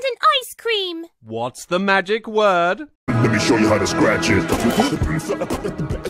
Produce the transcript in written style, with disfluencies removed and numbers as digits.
an ice cream. What's the magic word? Let me show you how to scratch it.